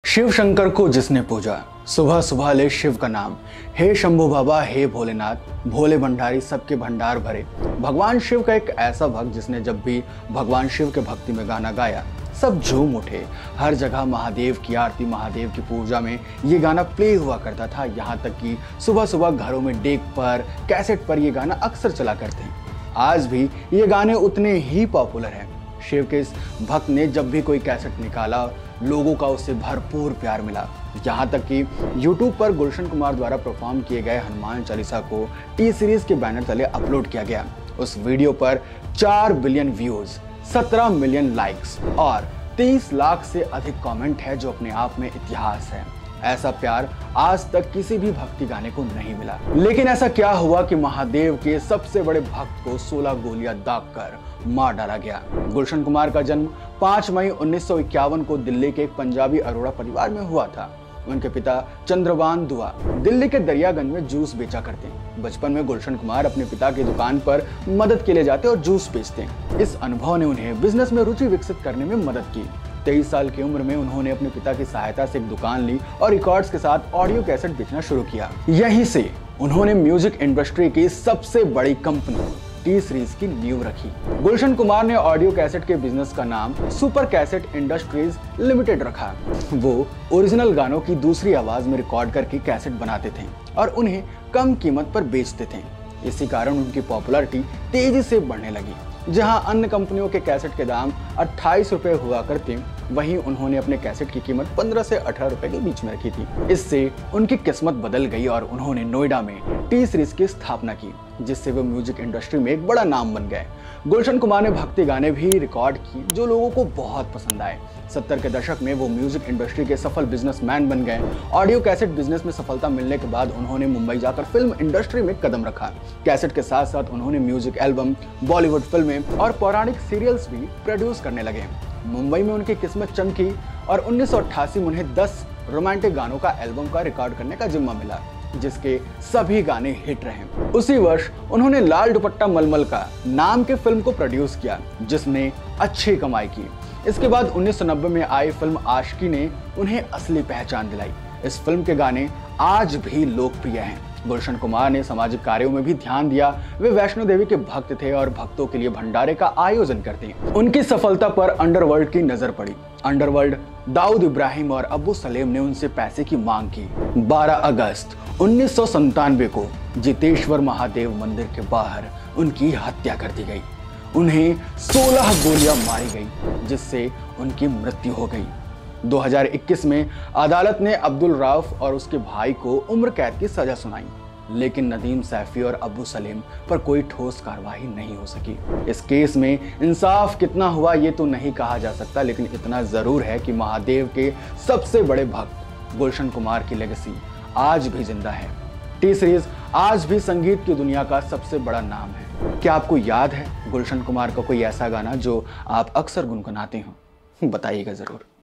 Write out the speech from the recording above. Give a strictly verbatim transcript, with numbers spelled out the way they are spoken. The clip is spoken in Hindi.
शिव शंकर को जिसने पूजा, सुबह सुबह ले शिव का नाम। हे शंभू बाबा, हे भोलेनाथ, भोले भंडारी सबके भंडार भरे। भगवान शिव का एक ऐसा भक्त जिसने जब भी भगवान शिव के भक्ति में गाना गाया, सब झूम उठे। हर जगह महादेव की आरती, महादेव की पूजा में ये गाना प्ले हुआ करता था। यहाँ तक कि सुबह सुबह घरों में डेक पर, कैसेट पर ये गाना अक्सर चला करते हैं। आज भी ये गाने उतने ही पॉपुलर हैं। शिव के इस भक्त ने जब भी कोई कैसेट निकाला, लोगों का उससे भरपूर प्यार मिला। यहाँ तक कि यूट्यूब पर गुलशन कुमार द्वारा परफॉर्म किए गए हनुमान चालीसा को टी सीरीज के बैनर तले अपलोड किया गया। उस वीडियो पर चार बिलियन व्यूज, सत्रह मिलियन लाइक्स और तीस लाख से अधिक कमेंट है, जो अपने आप में इतिहास है। ऐसा प्यार आज तक किसी भी भक्ति गाने को नहीं मिला। लेकिन ऐसा क्या हुआ कि महादेव के सबसे बड़े भक्त को सोलह गोलियां दागकर मार डाला गया। गुलशन कुमार का जन्म पाँच मई उन्नीस सौ इक्यावन को दिल्ली के एक पंजाबी अरोड़ा परिवार में हुआ था। उनके पिता चंद्रबान दुआ दिल्ली के दरियागंज में जूस बेचा करते। बचपन में गुलशन कुमार अपने पिता की दुकान पर मदद के लिए जाते और जूस बेचते। इस अनुभव ने उन्हें बिजनेस में रुचि विकसित करने में मदद की। तेईस साल की उम्र में उन्होंने अपने पिता की सहायता से एक दुकान ली और रिकॉर्ड्स के साथ ऑडियो कैसेट बेचना शुरू किया। यहीं से उन्होंने म्यूजिक इंडस्ट्री की सबसे बड़ी कंपनी टी सीरीज की नींव रखी। गुलशन कुमार ने ऑडियो कैसेट के बिजनेस का नाम सुपर कैसेट इंडस्ट्रीज लिमिटेड रखा। वो ओरिजिनल गानों की दूसरी आवाज में रिकॉर्ड करके कैसेट बनाते थे और उन्हें कम कीमत पर बेचते थे। इसी कारण उनकी पॉपुलैरिटी तेजी से बढ़ने लगी। जहां अन्य कंपनियों के कैसेट के दाम अट्ठाईस रुपए हुआ करते, वहीं उन्होंने अपने कैसेट की कीमत पंद्रह से अठारह रुपए के बीच में रखी थी। इससे उनकी किस्मत बदल गई और उन्होंने नोएडा में टी सीरीज की स्थापना की, जिससे वो म्यूजिक इंडस्ट्री में एक बड़ा नाम बन गए। गुलशन कुमार ने भक्ति गाने भी रिकॉर्ड की, जो लोगों को बहुत पसंद आए। सत्तर के दशक में वो म्यूजिक इंडस्ट्री के सफल बिजनेसमैन बन गए। ऑडियो कैसेट बिजनेस में सफलता मिलने के बाद उन्होंने मुंबई जाकर फिल्म इंडस्ट्री में कदम रखा। कैसेट के साथ साथ उन्होंने म्यूजिक एल्बम, बॉलीवुड फिल्में और पौराणिक सीरियल्स भी प्रोड्यूस करने लगे। मुंबई में उनकी किस्मत चमकी और उन्नीस सौ अट्ठासी में उन्हें दस रोमांटिक गानों का एल्बम का रिकॉर्ड करने का जिम्मा मिला, जिसके सभी गाने हिट रहे। उसी वर्ष उन्होंने लाल दुपट्टा मलमल का नाम के फिल्म को प्रोड्यूस किया, जिसने अच्छी कमाई की। इसके बाद उन्नीस सौ नब्बे में आई फिल्म आशिकी ने उन्हें असली पहचान दिलाई। इस फिल्म के गाने आज भी लोकप्रिय हैं। गुलशन कुमार ने सामाजिक कार्यों में भी ध्यान दिया। वे वैष्णो देवी के भक्त थे और भक्तों के लिए भंडारे का आयोजन करते। उनकी सफलता पर अंडरवर्ल्ड की नजर पड़ी। अंडरवर्ल्ड दाऊद इब्राहिम और अबू सलेम ने उनसे पैसे की मांग की। बारह अगस्त उन्नीस सौ संतानवे को जितेश्वर महादेव मंदिर के बाहर उनकी हत्या कर दी गई। उन्हें सोलह गोलियां मारी गई, जिससे उनकी मृत्यु हो गई। दो हज़ार इक्कीस में अदालत ने अब्दुल राउफ और उसके भाई को उम्र कैद की सजा सुनाई, लेकिन नदीम सैफी और अबू सलीम पर कोई ठोस कार्रवाई नहीं हो सकी। इस केस में इंसाफ कितना हुआ ये तो नहीं कहा जा सकता, लेकिन इतना जरूर है कि महादेव के सबसे बड़े भक्त गुलशन कुमार की लेगेसी आज भी जिंदा है। टी सीरीज आज भी संगीत की दुनिया का सबसे बड़ा नाम है। क्या आपको याद है गुलशन कुमार का कोई ऐसा गाना जो आप अक्सर गुनगुनाते हो? बताइएगा जरूर।